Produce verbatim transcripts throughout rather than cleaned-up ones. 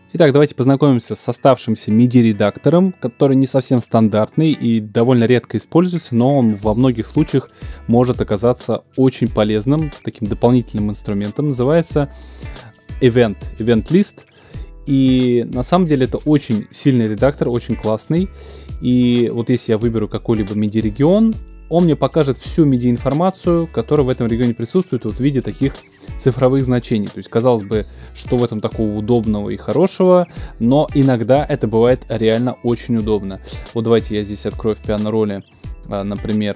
Итак, давайте познакомимся с оставшимся MIDI-редактором, который не совсем стандартный и довольно редко используется, но он во многих случаях может оказаться очень полезным, таким дополнительным инструментом. Называется Event, Event List. И на самом деле это очень сильный редактор, очень классный. И вот если я выберу какой-либо MIDI-регион, он мне покажет всю MIDI-информацию, которая в этом регионе присутствует вот в виде таких цифровых значений. То есть, казалось бы, что в этом такого удобного и хорошего, но иногда это бывает реально очень удобно. Вот давайте я здесь открою в пиано-роле, например,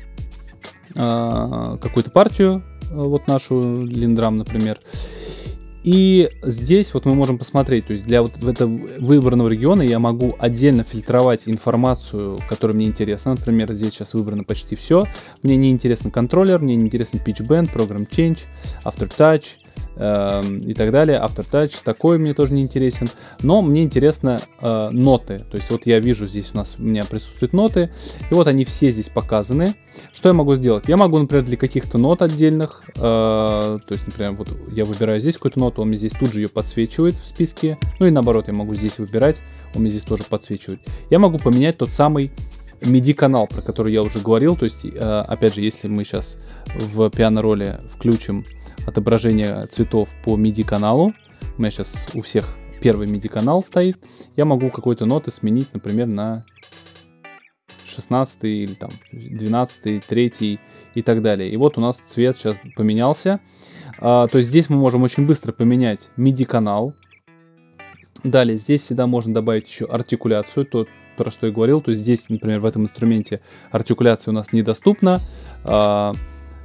какую-то партию, вот нашу Линдрам, например. И здесь вот мы можем посмотреть, то есть для вот этого выбранного региона я могу отдельно фильтровать информацию, которая мне интересна. Например, здесь сейчас выбрано почти все. Мне не интересен контроллер, мне не интересен pitch bend, program change, aftertouch э, и так далее. Aftertouch такой мне тоже не интересен. Но мне интересно э, ноты. То есть вот я вижу здесь у нас у меня присутствуют ноты. И вот они все здесь показаны. Что я могу сделать? Я могу, например, для каких-то нот отдельных, э, то есть, например, вот я выбираю здесь какую-то ноту, он мне здесь тут же ее подсвечивает в списке. Ну и наоборот, я могу здесь выбирать, он мне здесь тоже подсвечивает. Я могу поменять тот самый MIDI-канал, про который я уже говорил. То есть, э, опять же, если мы сейчас в пиано-роле включим отображение цветов по MIDI-каналу, у меня сейчас у всех первый MIDI-канал стоит, я могу какой-то ноты сменить, например, на шестнадцатый или там двенадцатый, третий и так далее. И вот у нас цвет сейчас поменялся. А, то есть здесь мы можем очень быстро поменять MIDI-канал. Далее здесь всегда можно добавить еще артикуляцию, то, про что я говорил. То есть здесь, например, в этом инструменте артикуляция у нас недоступна. А,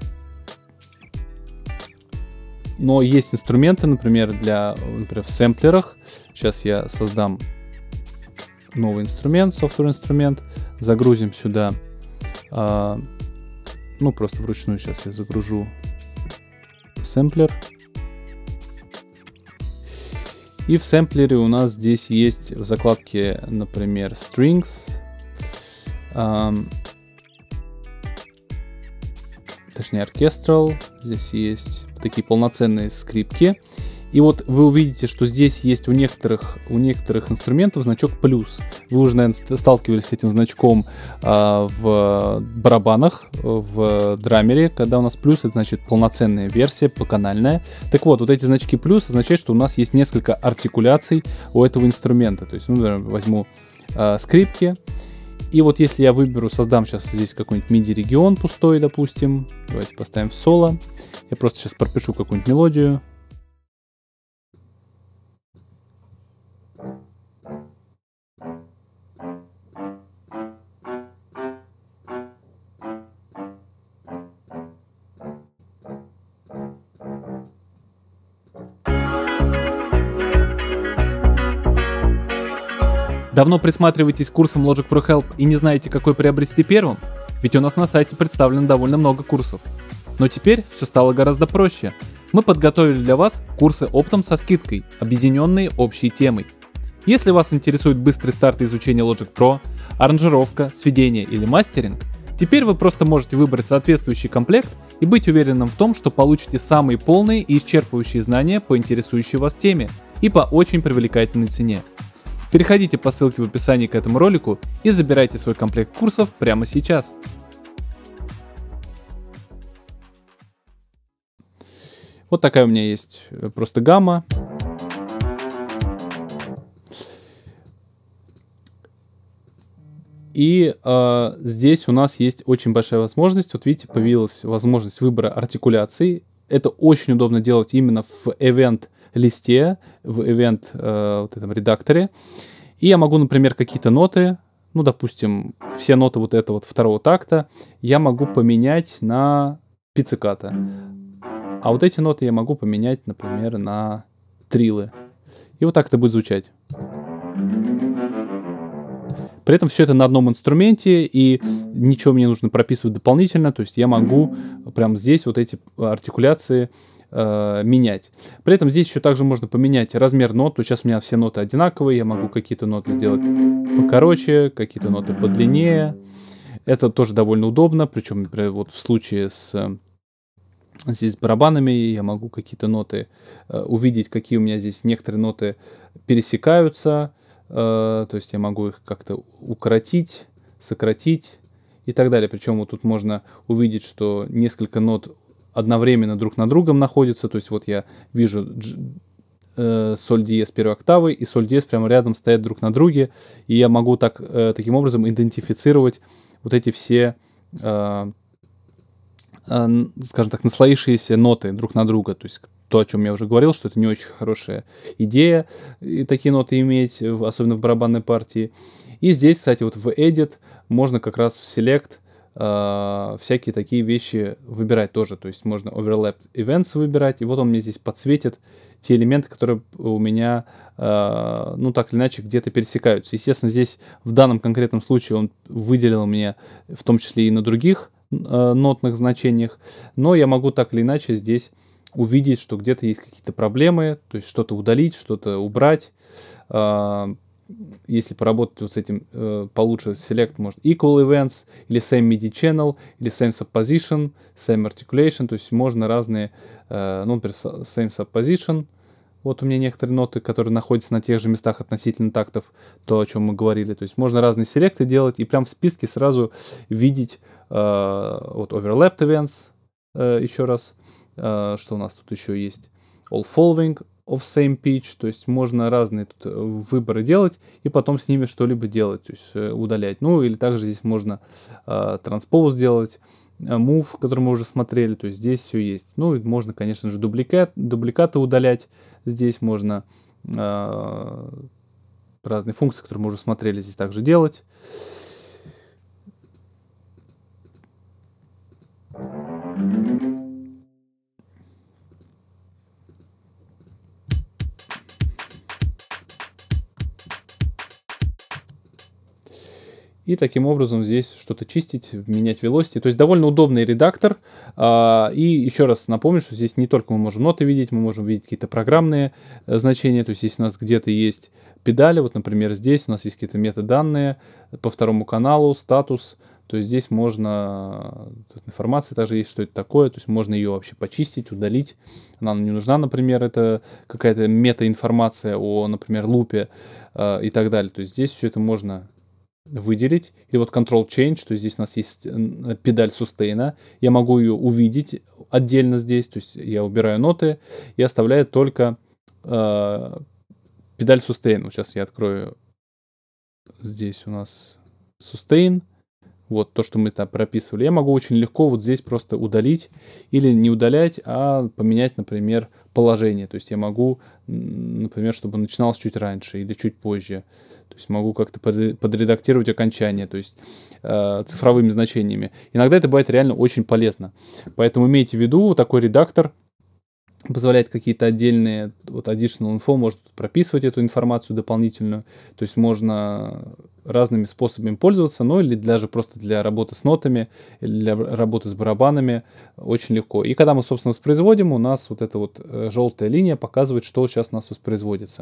но есть инструменты, например, для, например, в сэмплерах. Сейчас я создам новый инструмент, software инструмент, загрузим сюда, а, ну просто вручную сейчас я загружу сэмплер. И в сэмплере у нас здесь есть в закладке, например, strings, а, точнее orchestral, здесь есть такие полноценные скрипки. И вот вы увидите, что здесь есть у некоторых, у некоторых инструментов значок плюс. Вы уже, наверное, сталкивались с этим значком а, в барабанах, в драмере, когда у нас плюс, это значит полноценная версия, поканальная. Так вот, вот эти значки плюс означают, что у нас есть несколько артикуляций у этого инструмента. То есть, ну, например, возьму а, скрипки. И вот если я выберу, создам сейчас здесь какой-нибудь MIDI-регион пустой, допустим. Давайте поставим в соло. Я просто сейчас пропишу какую-нибудь мелодию. Давно присматриваетесь к курсам Logic Pro Help и не знаете, какой приобрести первым? Ведь у нас на сайте представлено довольно много курсов. Но теперь все стало гораздо проще. Мы подготовили для вас курсы оптом со скидкой, объединенные общей темой. Если вас интересует быстрый старт изучения Logic Pro, аранжировка, сведение или мастеринг, теперь вы просто можете выбрать соответствующий комплект и быть уверенным в том, что получите самые полные и исчерпывающие знания по интересующей вас теме и по очень привлекательной цене. Переходите по ссылке в описании к этому ролику и забирайте свой комплект курсов прямо сейчас. Вот такая у меня есть просто гамма. И э, здесь у нас есть очень большая возможность. Вот видите, появилась возможность выбора артикуляции. Это очень удобно делать именно в event листе, в event э, вот этом редакторе. И я могу, например, какие-то ноты, ну, допустим, все ноты вот этого вот второго такта я могу поменять на пицциката. А вот эти ноты я могу поменять, например, на триллы. И вот так это будет звучать. При этом все это на одном инструменте, и ничего мне не нужно прописывать дополнительно. То есть я могу прямо здесь вот эти артикуляции э, менять. При этом здесь еще также можно поменять размер нот. То есть сейчас у меня все ноты одинаковые. Я могу какие-то ноты сделать покороче, какие-то ноты подлиннее. Это тоже довольно удобно. Причем, например, вот в случае с здесь с барабанами, я могу какие-то ноты э, увидеть, какие у меня здесь некоторые ноты пересекаются, э, то есть я могу их как-то укоротить, сократить и так далее. Причем вот тут можно увидеть, что несколько нот одновременно друг над другом находятся, то есть вот я вижу э, соль диез первой октавы и соль диез прямо рядом стоят друг на друге, и я могу так, э, таким образом идентифицировать вот эти все э, скажем так, наслоившиеся ноты друг на друга. То есть то, о чем я уже говорил, что это не очень хорошая идея и такие ноты иметь, особенно в барабанной партии. И здесь, кстати, вот в Edit можно как раз в Select э, всякие такие вещи выбирать тоже. То есть можно Overlap Events выбирать, и вот он мне здесь подсветит те элементы, которые у меня, э, ну, так или иначе, где-то пересекаются. Естественно, здесь в данном конкретном случае он выделил мне в том числе и на других нотных значениях, но я могу так или иначе здесь увидеть, что где-то есть какие-то проблемы, то есть что-то удалить, что-то убрать. Если поработать вот с этим получше, select может equal events, или same MIDI channel, или same subposition, same articulation, то есть можно разные, ну, например, same subposition. Вот у меня некоторые ноты, которые находятся на тех же местах относительно тактов, то, о чем мы говорили. То есть можно разные селекты делать и прям в списке сразу видеть uh, вот overlapped events, uh, еще раз, uh, что у нас тут еще есть, all following of same pitch, то есть можно разные тут выборы делать и потом с ними что-либо делать, то есть uh, удалять. Ну или также здесь можно uh, transpose сделать, move, который мы уже смотрели, то есть здесь все есть. Ну и можно, конечно же, дубликат, дубликаты удалять. Здесь можно э, разные функции, которые мы уже смотрели, здесь также делать. И таким образом здесь что-то чистить, менять velocity. То есть довольно удобный редактор. И еще раз напомню, что здесь не только мы можем ноты видеть, мы можем видеть какие-то программные значения. То есть если у нас где-то есть педали, вот, например, здесь у нас есть какие-то метаданные по второму каналу, статус. То есть здесь можно, тут информация также есть, что это такое. То есть можно ее вообще почистить, удалить. Она нам не нужна, например, это какая-то метаинформация о, например, лупе и так далее. То есть здесь все это можно выделить. Или вот Control Change, то есть здесь у нас есть педаль сустейна. Я могу ее увидеть отдельно здесь. То есть я убираю ноты и оставляю только э, педаль сустейн. Вот сейчас я открою. Здесь у нас сустейн. Вот то, что мы там прописывали. Я могу очень легко вот здесь просто удалить. Или не удалять, а поменять, например, положение. То есть я могу, например, чтобы начиналось чуть раньше или чуть позже. То есть могу как-то подредактировать окончание, то есть э, цифровыми значениями. Иногда это бывает реально очень полезно. Поэтому имейте в виду, такой редактор позволяет какие-то отдельные, вот additional info, может прописывать эту информацию дополнительную. То есть можно разными способами пользоваться, ну или даже просто для работы с нотами, или для работы с барабанами очень легко. И когда мы, собственно, воспроизводим, у нас вот эта вот желтая линия показывает, что сейчас у нас воспроизводится.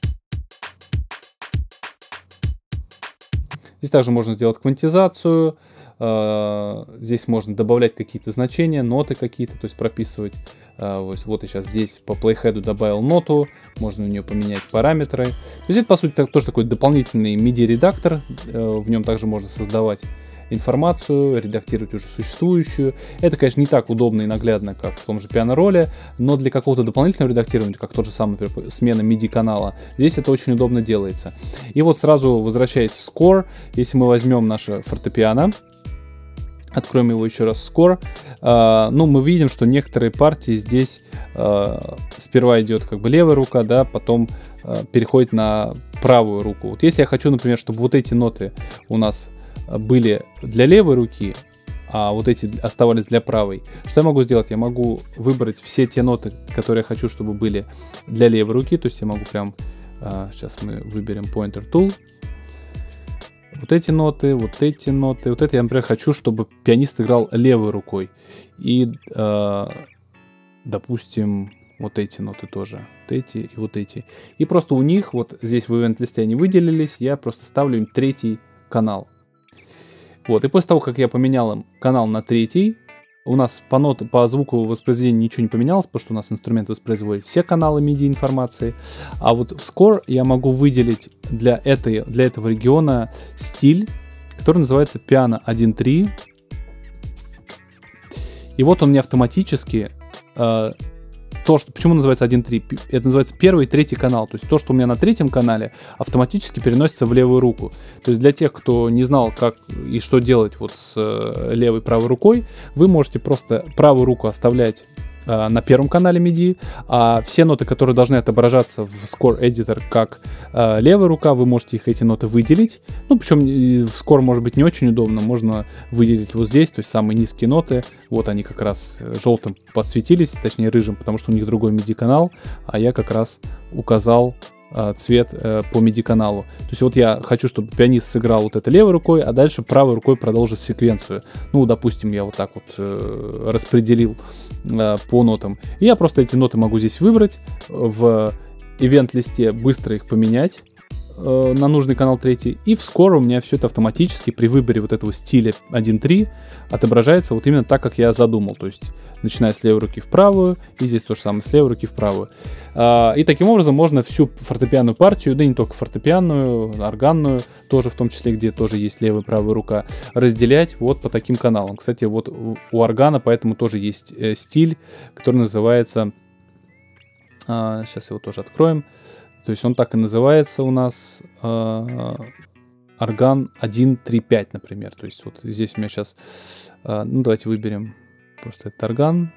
Здесь также можно сделать квантизацию, здесь можно добавлять какие-то значения, ноты какие-то, то есть прописывать. Вот я сейчас здесь по плейхеду добавил ноту, можно у нее поменять параметры. То есть это, по сути, тоже такой дополнительный миди-редактор, в нем также можно создавать информацию, редактировать уже существующую. Это, конечно, не так удобно и наглядно, как в том же пиано-роле, но для какого-то дополнительного редактирования, как тот же самый, например, смена миди-канала, здесь это очень удобно делается. И вот сразу возвращаясь в Score, если мы возьмем наше фортепиано, откроем его еще раз в Score, э, ну, мы видим, что некоторые партии здесь э, сперва идет как бы левая рука, да, потом э, переходит на правую руку. Вот если я хочу, например, чтобы вот эти ноты у нас были для левой руки, а вот эти оставались для правой, что я могу сделать? Я могу выбрать все те ноты, которые я хочу, чтобы были для левой руки, то есть я могу прям, а, сейчас мы выберем Pointer Tool, вот эти ноты, вот эти ноты, вот это я, например, хочу, чтобы пианист играл левой рукой, и, а, допустим, вот эти ноты тоже, вот эти и вот эти, и просто у них, вот здесь в ивент-листе они выделились, я просто ставлю им третий канал. Вот, и после того, как я поменял им канал на третий, у нас по, нот, по звуку воспроизведения ничего не поменялось, потому что у нас инструмент воспроизводит все каналы миди информации. А вот в Score я могу выделить для, этой, для этого региона стиль, который называется Piano один три. И вот он мне автоматически... Э, то, что, почему называется один три? Это называется первый и третий канал. То есть то, что у меня на третьем канале, автоматически переносится в левую руку. То есть для тех, кто не знал, как и что делать вот с э, левой и правой рукой, вы можете просто правую руку оставлять э, на первом канале миди, а все ноты, которые должны отображаться в Score Editor как э, левая рука, вы можете их, эти ноты, выделить. Ну, причем в Score может быть не очень удобно, можно выделить вот здесь, то есть самые низкие ноты. Вот они как раз желтым подсветились, точнее рыжим, потому что у них другой миди-канал, а я как раз указал э, цвет э, по миди-каналу. То есть вот я хочу, чтобы пианист сыграл вот это левой рукой, а дальше правой рукой продолжит секвенцию. Ну, допустим, я вот так вот э, распределил э, по нотам. И я просто эти ноты могу здесь выбрать, в ивент-листе быстро их поменять на нужный канал третий, и в Score у меня все это автоматически при выборе вот этого стиля один три отображается вот именно так, как я задумал, то есть начиная с левой руки в правую, и здесь то же самое, с левой руки в правую. И таким образом можно всю фортепианную партию, да и не только фортепианную, органную, тоже в том числе, где тоже есть левая и правая рука, разделять вот по таким каналам. Кстати, вот у органа поэтому тоже есть стиль, который называется, сейчас его тоже откроем, то есть он так и называется у нас, э, орган один три пять, например. То есть вот здесь у меня сейчас, э, ну давайте выберем просто этот орган.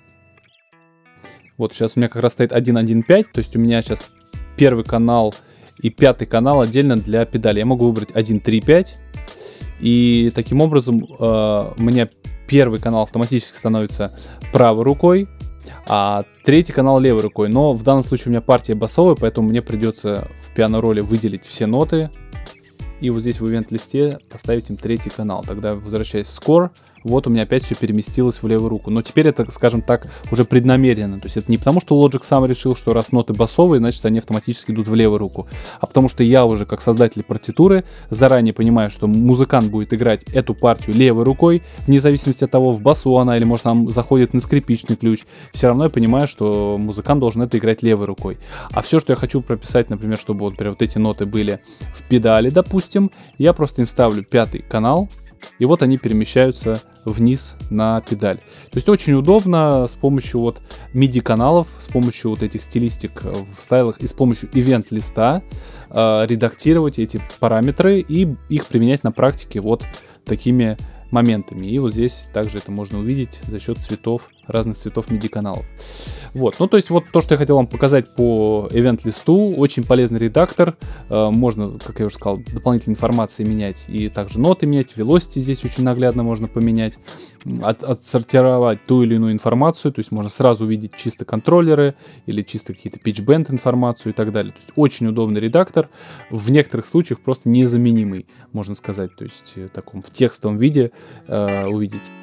Вот сейчас у меня как раз стоит один один пять, то есть у меня сейчас первый канал и пятый канал отдельно для педали. Я могу выбрать один три пять, и таким образом э, у меня первый канал автоматически становится правой рукой, а третий канал левой рукой. Но в данном случае у меня партия басовая, поэтому мне придется в пиано-роле выделить все ноты и вот здесь в ивент-листе поставить им третий канал. Тогда, возвращаясь в Score, вот у меня опять все переместилось в левую руку. Но теперь это, скажем так, уже преднамеренно. То есть это не потому, что Logic сам решил, что раз ноты басовые, значит они автоматически идут в левую руку. А потому что я уже, как создатель партитуры, заранее понимаю, что музыкант будет играть эту партию левой рукой, вне зависимости от того, в басу она или, может, там заходит на скрипичный ключ. Все равно я понимаю, что музыкант должен это играть левой рукой. А все, что я хочу прописать, например, чтобы вот, например, вот эти ноты были в педали, допустим, я просто им ставлю пятый канал, и вот они перемещаются вниз на педаль. То есть очень удобно с помощью вот миди-каналов, с помощью вот этих стилистик в стайлах и с помощью ивент-листа э, редактировать эти параметры и их применять на практике вот такими моментами. И вот здесь также это можно увидеть за счет цветов, разных цветов миди-каналов. Вот, ну то есть вот то, что я хотел вам показать по ивент-листу. Очень полезный редактор. Э, можно, как я уже сказал, дополнительной информации менять и также ноты менять. Velocity здесь очень наглядно можно поменять. От, отсортировать ту или иную информацию. То есть можно сразу увидеть чисто контроллеры или чисто какие-то pitch-bend информацию и так далее. То есть очень удобный редактор. В некоторых случаях просто незаменимый, можно сказать. То есть в таком в текстовом виде э, увидеть.